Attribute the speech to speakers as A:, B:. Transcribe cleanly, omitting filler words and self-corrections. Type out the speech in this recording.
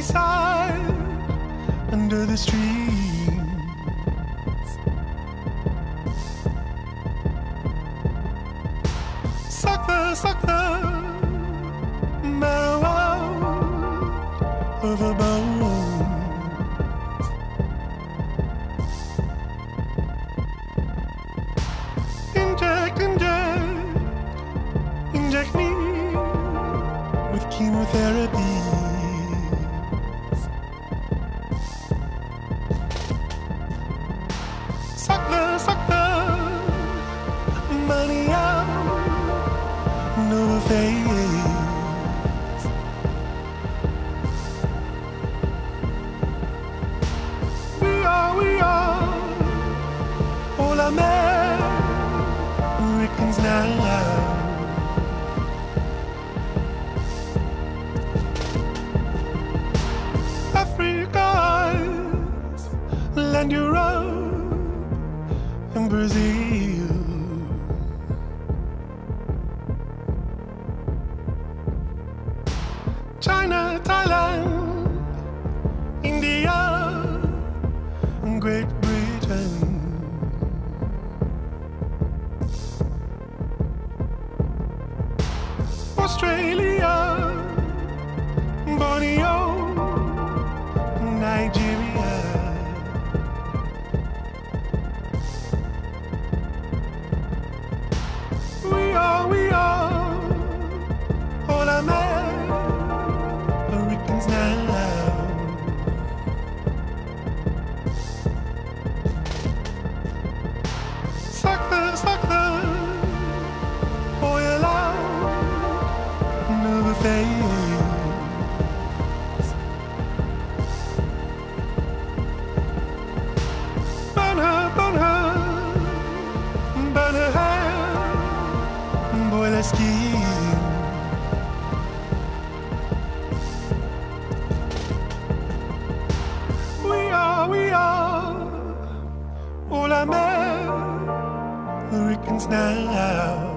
A: seaside, under the streams. Suck the marrow out of a bones. Inject me with chemotherapy. Suck the money out, no face. We are all Americans now. Africa's land Europe and Brazil. China, Thailand, India, and Great Britain. Australia, Borneo, Nigeria. We are all Americans now. Suck the oil out, never fades. Burn her hair, boil her skin. We are all Americans now.